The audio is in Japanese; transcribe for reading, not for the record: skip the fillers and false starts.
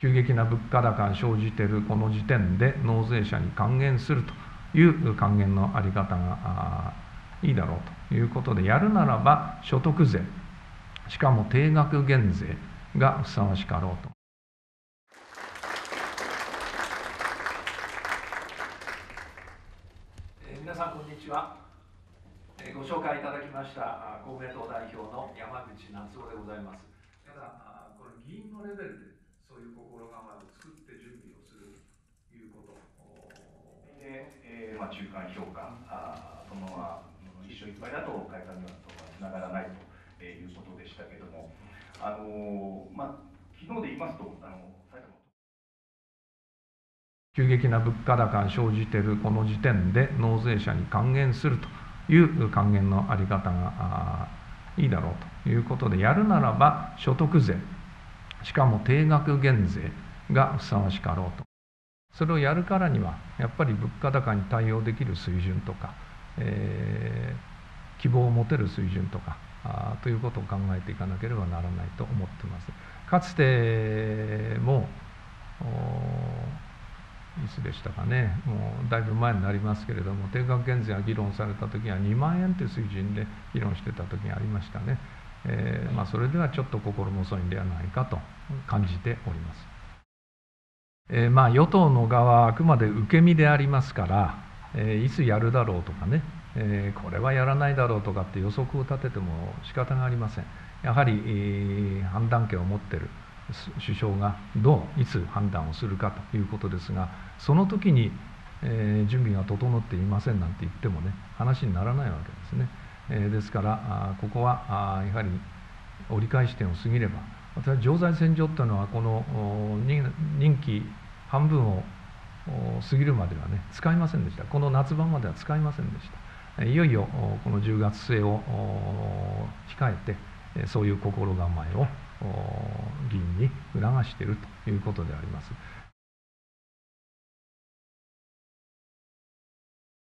急激な物価高が生じているこの時点で納税者に還元するという還元の在り方がいいだろうということで、やるならば所得税、しかも定額減税がふさわしかろうと。 皆さんこんにちは。ご紹介いただきました公明党代表の山口夏夫でございます。ただこれ議員のレベルでそういう心構えを作って準備をするということで、中間評価そのまま一生いっぱいだと改革にはつながらないということでしたけれども、昨日で言いますと急激な物価高が生じているこの時点で納税者に還元するという還元の在り方がいいだろうということで、やるならば所得税、しかも定額減税がふさわしかろうと。それをやるからにはやっぱり物価高に対応できる水準とか、希望を持てる水準とかということを考えていかなければならないと思っています。かつてもいつでしたかね、もうだいぶ前になりますけれども、定額減税が議論された時は2万円という水準で議論してた時がありましたね。それではちょっと心細いんではないかと感じております。与党の側はあくまで受け身でありますから、いつやるだろうとかね、これはやらないだろうとかって予測を立てても仕方がありません。やはり、判断権を持っている首相がいつ判断をするかということですが、その時に、準備が整っていませんなんて言ってもね、話にならないわけですね。ですからここはやはり折り返し点を過ぎれば、私は常在戦場というのはこの任期半分を過ぎるまではね使いませんでした。この夏場までは使いませんでした。いよいよこの10月末を控えてそういう心構えを議員に促しているということであります。